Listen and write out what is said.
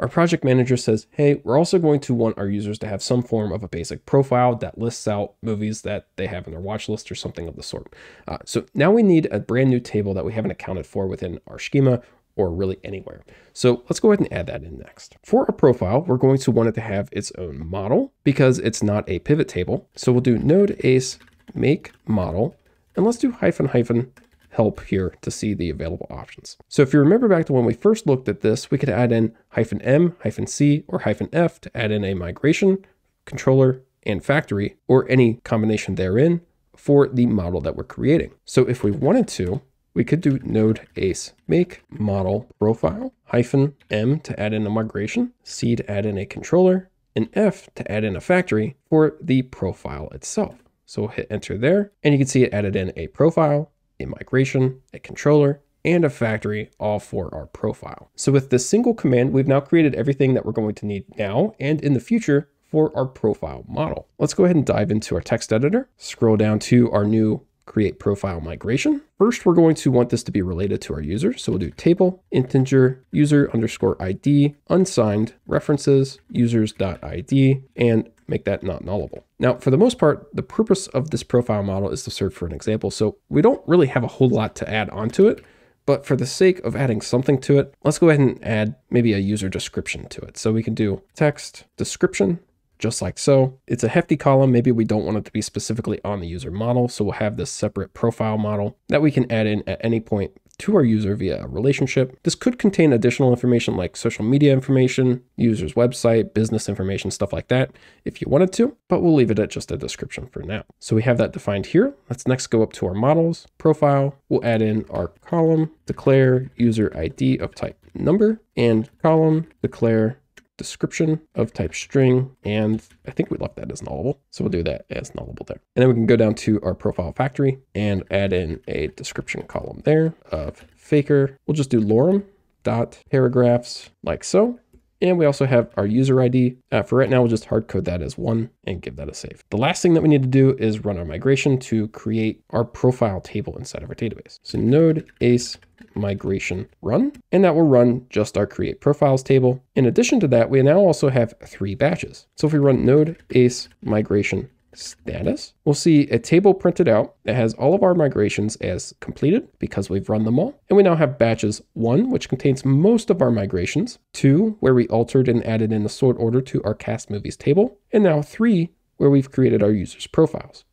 our project manager says, hey, we're also going to want our users to have some form of a basic profile that lists out movies that they have in their watch list or something of the sort. So now we need a brand new table that we haven't accounted for within our schema or really anywhere. So let's go ahead and add that in next. For our profile, we're going to want it to have its own model because it's not a pivot table. So we'll do node ace make model, and let's do -- help here to see the available options. So if you remember back to when we first looked at this, we could add in -m, -c, or -f to add in a migration, controller, and factory, or any combination therein for the model that we're creating. So if we wanted to, we could do node ace make model profile -m to add in a migration, c to add in a controller, and f to add in a factory for the profile itself. So we'll hit enter there, and you can see it added in a profile, a migration, a controller, and a factory, all for our profile. So with this single command, we've now created everything that we're going to need now and in the future for our profile model. Let's go ahead and dive into our text editor, scroll down to our new create profile migration. First, we're going to want this to be related to our user. So we'll do table, integer, user_ID, unsigned, references, users.id, and make that not nullable. Now, for the most part, the purpose of this profile model is to serve for an example. So we don't really have a whole lot to add onto it, but for the sake of adding something to it, let's go ahead and add maybe a user description to it. So we can do text description, just like so. It's a hefty column. Maybe we don't want it to be specifically on the user model. So we'll have this separate profile model that we can add in at any point to our user via a relationship. This could contain additional information like social media information, user's website, business information, stuff like that if you wanted to, but we'll leave it at just a description for now. So we have that defined here. Let's next go up to our models, profile. We'll add in our column, declare user ID of type number, and column, declare description of type string, and I think we left that as nullable. So we'll do that as nullable there. And then we can go down to our profile factory and add in a description column there of faker. We'll just do lorem dot paragraphs like so. And we also have our user ID. For right now, we'll just hard code that as 1 and give that a save. The last thing that we need to do is run our migration to create our profile table inside of our database. So node ace migration run, and that will run just our create profiles table. In addition to that, we now also have 3 batches. So if we run node ace migration status, we'll see a table printed out that has all of our migrations as completed because we've run them all. And we now have batches 1, which contains most of our migrations, 2, where we altered and added in the sort order to our cast movies table, and now 3, where we've created our users' profiles.